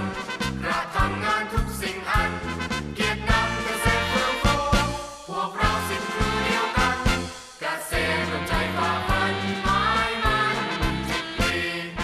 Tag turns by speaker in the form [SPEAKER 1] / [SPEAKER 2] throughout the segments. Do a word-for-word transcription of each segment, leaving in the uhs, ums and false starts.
[SPEAKER 1] กระทำงานทุกสิ่งอันเกียรตินำเกษตรเฟื่องฟูพวกเราสิ้นคือเดียวกันเกษตรร่วมใจฝ่าฟันหมายมันสิบปี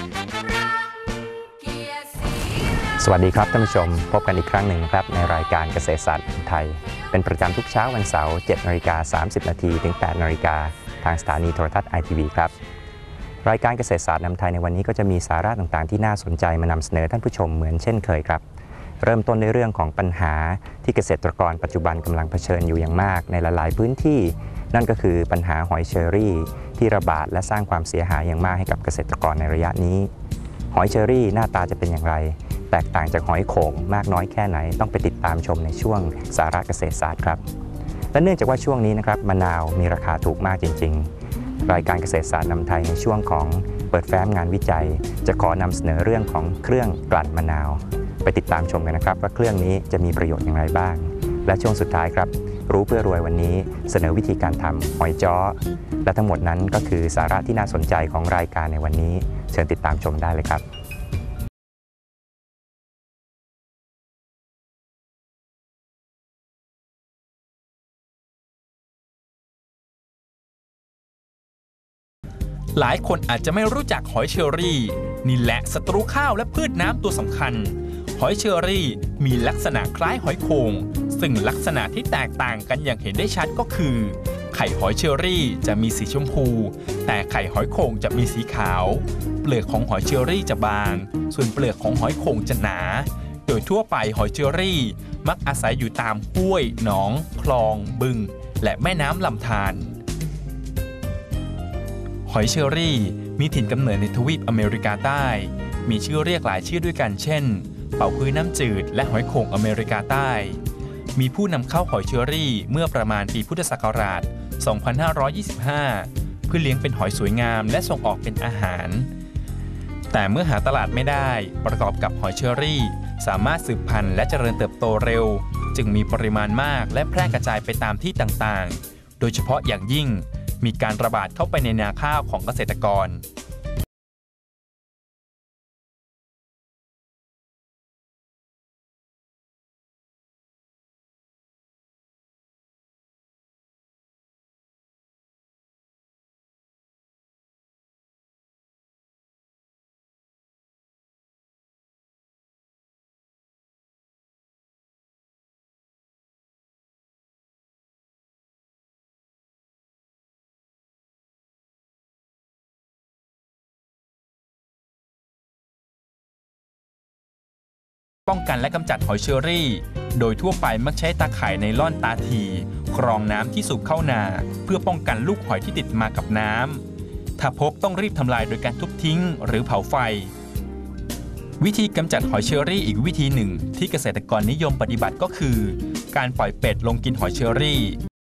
[SPEAKER 2] สวัสดีครับท่านผู้ชมพบกันอีกครั้งหนึ่งนะครับในรายการเกษตรศาสตร์ไทยเป็นประจำทุกเช้าวันเสาร์ เจ็ดนาฬิกาสามสิบนาทีถึง แปดนาฬิกาทางสถานีโทรทัศน์ ไอ ที วี ครับรายการเกษตรศาสตร์นำไทยในวันนี้ก็จะมีสาระต่างๆที่น่าสนใจมานำเสนอท่านผู้ชมเหมือนเช่นเคยครับเริ่มต้นในเรื่องของปัญหาที่เกษตรกรปัจจุบันกำลังเผชิญอยู่อย่างมากในหลายๆพื้นที่นั่นก็คือปัญหาหอยเชอรี่ที่ระบาดและสร้างความเสียหายอย่างมากให้กับเกษตรกรในระยะนี้หอยเชอรี่หน้าตาจะเป็นอย่างไรแตกต่างจากหอยโข่งมากน้อยแค่ไหนต้องไปติดตามชมในช่วงสาระเกษตรศาสตร์ครับและเนื่องจากว่าช่วงนี้นะครับมะนาวมีราคาถูกมากจริงๆรายการเกษตรศาสตร์นำไทยในช่วงของเปิดแฟ้มงานวิจัยจะขอนำเสนอเรื่องของเครื่องกลั่นมะนาวไปติดตามชมกันนะครับว่าเครื่องนี้จะมีประโยชน์อย่างไรบ้างและช่วงสุดท้ายครับรู้เพื่อรวยวันนี้เสนอวิธีการทำหอยจ้อและทั้งหมดนั้นก็คือสาระที่น่าสนใจของรายการในวันนี้เชิญติดตามชมได้เลยครับ
[SPEAKER 3] หลายคนอาจจะไม่รู้จักหอยเชอรี่นี่แหละศัตรูข้าวและพืชน้ำตัวสำคัญหอยเชอรี่มีลักษณะคล้ายหอยโข่งซึ่งลักษณะที่แตกต่างกันอย่างเห็นได้ชัดก็คือไข่หอยเชอรี่จะมีสีชมพูแต่ไข่หอยโข่งจะมีสีขาวเปลือกของหอยเชอรี่จะบางส่วนเปลือกของหอยโข่งจะหนาโดยทั่วไปหอยเชอรี่มักอาศัยอยู่ตามห้วยหนองคลองบึงและแม่น้ำลำธารหอยเชอรี่มีถิ่นกำเนิดในทวีปอเมริกาใต้มีชื่อเรียกหลายชื่อด้วยกันเช่นเป่าฮื้อน้ำจืดและหอยโข่งอเมริกาใต้มีผู้นำเข้าหอยเชอรี่เมื่อประมาณปีพุทธศักราช สองพันห้าร้อยยี่สิบห้า เพื่อเลี้ยงเป็นหอยสวยงามและส่งออกเป็นอาหารแต่เมื่อหาตลาดไม่ได้ประกอบกับหอยเชอรี่สามารถสืบพันธุ์และเจริญเติบโตเร็วจึงมีปริมาณมากและแพร่กระจายไปตามที่ต่างๆโดยเฉพาะอย่างยิ่งมีการระบาดเข้าไปในนาข้าวของเกษตรกรป้องกันและกำจัดหอยเชอรี่โดยทั่วไปมักใช้ตาข่ายไนล่อนตาทีกรองน้ำที่สูบเข้านาเพื่อป้องกันลูกหอยที่ติดมากับน้ำถ้าพบต้องรีบทำลายโดยการทุบทิ้งหรือเผาไฟวิธีกำจัดหอยเชอรี่อีกวิธีหนึ่งที่เกษตรกรนิยมปฏิบัติก็คือการปล่อยเป็ดลงกินหอยเชอรี่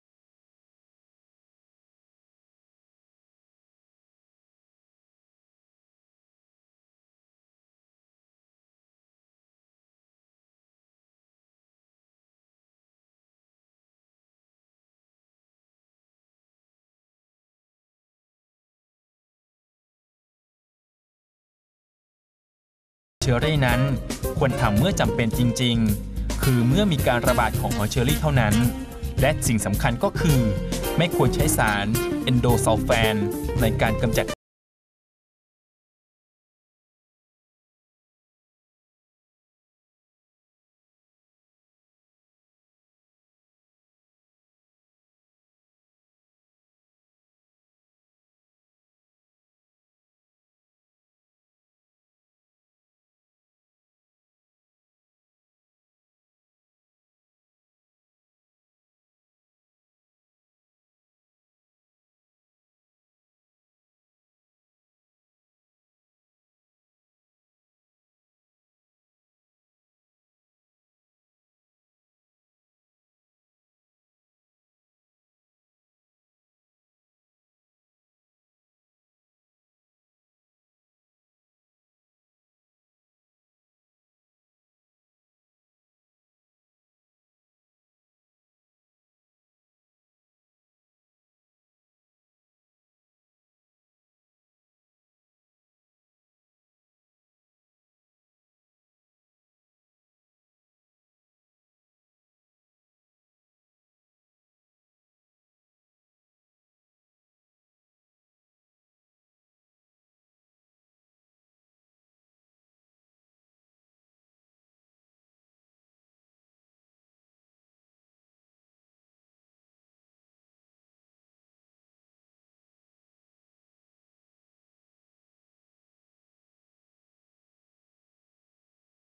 [SPEAKER 3] เชอรี่นั้นควรทำเมื่อจำเป็นจริงๆคือเมื่อมีการระบาดของหอยเชอรี่เท่านั้นและสิ่งสำคัญก็คือไม่ควรใช้สารเอนโดซัลแฟนในการกำจัด